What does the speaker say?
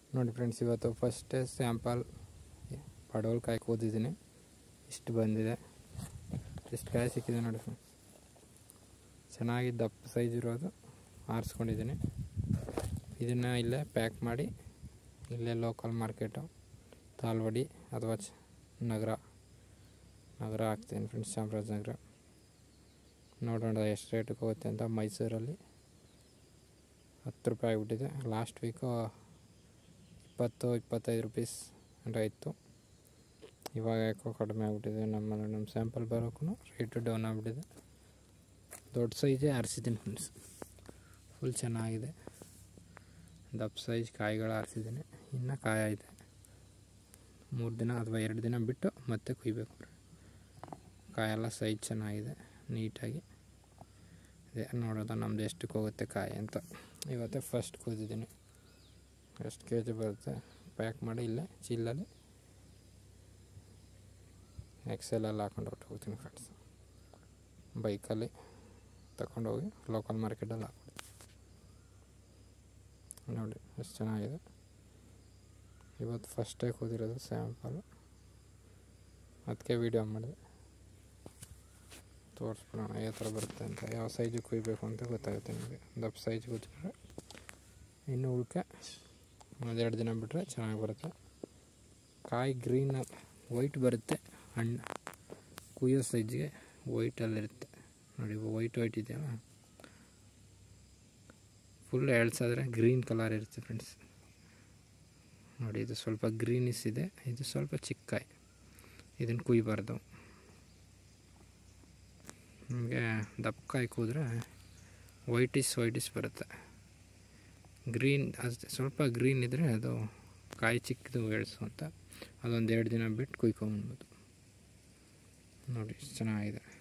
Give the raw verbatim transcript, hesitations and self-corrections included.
ನೋಡಿ ಫ್ರೆಂಡ್ಸ್, ಇವತ್ತು ಫಸ್ಟೇ ಸ್ಯಾಂಪಲ್ ಪಡವಲಕಾಯಿ ಕೂದಿದ್ದೀನಿ. ಇಷ್ಟು ಬಂದಿದೆ, ಇಷ್ಟು ಕಾಯಿ ಸಿಕ್ಕಿದೆ ನೋಡಿ ಫ್ರೆಂಡ್ಸ್. ಚೆನ್ನಾಗಿ ದಪ್ಪ ಸೈಜ್ ಇರೋದು ಆರಿಸ್ಕೊಂಡಿದ್ದೀನಿ. ಇದನ್ನು ಇಲ್ಲೇ ಪ್ಯಾಕ್ ಮಾಡಿ ಇಲ್ಲೇ ಲೋಕಲ್ ಮಾರ್ಕೆಟು ತಾಲ್ವಡಿ ಅಥವಾ ನಗರ ನಗರ ಹಾಕ್ತೀನಿ ಫ್ರೆಂಡ್ಸ್, ಚಾಮರಾಜನಗರ. ನೋಡೋಣ ಎಷ್ಟು ರೇಟಿಗೆ ಹೋಗುತ್ತೆ ಅಂತ. ಮೈಸೂರಲ್ಲಿ ಹತ್ತು ರೂಪಾಯಿ ಆಗಿಬಿಟ್ಟಿದೆ. ಲಾಸ್ಟ್ ವೀಕು ಇಪ್ಪತ್ತು ಇಪ್ಪತ್ತೈದು ರುಪೀಸ್ ಅಂತ ಇತ್ತು. ಇವಾಗ ಯಾಕೋ ಕಡಿಮೆ ಆಗಿಬಿಟ್ಟಿದೆ. ನಮ್ಮ ನಮ್ಮ ಸ್ಯಾಂಪಲ್ ಬರೋಕ್ಕೂ ರೇಟು ಡೌನ್ ಆಗಿಬಿಟ್ಟಿದೆ. ದೊಡ್ಡ ಸೈಜೇ ಆರಿಸಿದ್ದೀನಿ ಫ್ರೆಂಡ್ಸ್. ಫುಲ್ ಚೆನ್ನಾಗಿದೆ. ದಪ್ಪ ಸೈಜ್ ಕಾಯಿಗಳು ಆರಿಸಿದ್ದೀನಿ. ಇನ್ನು ಕಾಯಿ ಐತೆ. ಮೂರು ದಿನ ಅಥವಾ ಎರಡು ದಿನ ಬಿಟ್ಟು ಮತ್ತೆ ಕುಯ್ಬೇಕು. ಕಾಯೆಲ್ಲ ಸೈಜ್ ಚೆನ್ನಾಗಿದೆ, ನೀಟಾಗಿ ಇದೆ. ನೋಡೋದು ನಮ್ಮದು ಎಷ್ಟಕ್ಕೆ ಹೋಗುತ್ತೆ ಕಾಯಿ ಅಂತ. ಇವತ್ತೇ ಫಸ್ಟ್ ಕೂದಿದ್ದೀನಿ. ಎಷ್ಟು ಕೆ ಜಿ ಬರುತ್ತೆ ಪ್ಯಾಕ್ ಮಾಡಿ ಇಲ್ಲೇ ಚೀಲಲ್ಲಿ ಎಕ್ಸೆಲಲ್ಲಿ ಹಾಕೊಂಡು ಹೊರಟೋಗ್ತೀನಿ ಫ್ರೆಂಡ್ಸ್. ಬೈಕಲ್ಲಿ ತಗೊಂಡೋಗಿ ಲೋಕಲ್ ಮಾರ್ಕೆಟಲ್ಲಿ ಹಾಕ್ಬಿಡ್ತೀನಿ. ನೋಡಿ ಎಷ್ಟು ಚೆನ್ನಾಗಿದೆ. ಇವತ್ತು ಫಸ್ಟೇ ಕೂದಿರೋದು ಸ್ಯಾಂಪಲು, ಅದಕ್ಕೆ ವೀಡಿಯೋ ಮಾಡಿದೆ. ತೋರಿಸ್ಬಿಡೋಣ ಯಾವ ಥರ ಬರುತ್ತೆ ಅಂತ. ಯಾವ ಸೈಜು ಕುಯ್ಬೇಕು ಅಂತ ಗೊತ್ತಾಗುತ್ತೆ ನಿಮಗೆ. ದಪ್ಪ ಸೈಜ್ ಕೂತ್ಕೊಂಡ್ರೆ ಇನ್ನು ಉಳ್ಕೆ ಒಂದೆರಡು ದಿನ ಬಿಟ್ಟರೆ ಚೆನ್ನಾಗಿ ಬರುತ್ತೆ. ಕಾಯಿ ಗ್ರೀನ್ ವೈಟ್ ಬರುತ್ತೆ. ಹಣ್ಣು ಕುಯ್ಯೋ ಸೈಜ್ಗೆ ವೈಟಲ್ಲಿರುತ್ತೆ ನೋಡಿ. ವೈಟ್ ವೈಟ್ ಇದೆಯಲ್ಲ, ಫುಲ್ ಎಳ್ಸಾದ್ರೆ ಗ್ರೀನ್ ಕಲರ್ ಇರುತ್ತೆ ಫ್ರೆಂಡ್ಸ್. ನೋಡಿ, ಇದು ಸ್ವಲ್ಪ ಗ್ರೀನಿಸ್ ಇದೆ. ಇದು ಸ್ವಲ್ಪ ಚಿಕ್ಕ ಕಾಯಿ, ಇದನ್ನು ಕುಯ್ಬಾರ್ದು. ನಿಮಗೆ ದಪ್ಪ ಕಾಯಿ ಕೂದ್ರೆ ವೈಟಿಸ್ ವೈಟಿಸ್ ಬರುತ್ತೆ. ಗ್ರೀನ್ ಅಷ್ಟೇ, ಸ್ವಲ್ಪ ಗ್ರೀನ್ ಇದ್ದರೆ ಅದು ಕಾಯಿ ಚಿಕ್ಕದು ಎಳ್ಸು ಅಂತ. ಅದೊಂದು ಎರಡು ದಿನ ಬಿಟ್ಟು ಕುಯ್ಕೊಂಬಂದ್ಬೋದು. ನೋಡಿ ಎಷ್ಟು ಚೆನ್ನಾಗಿದೆ.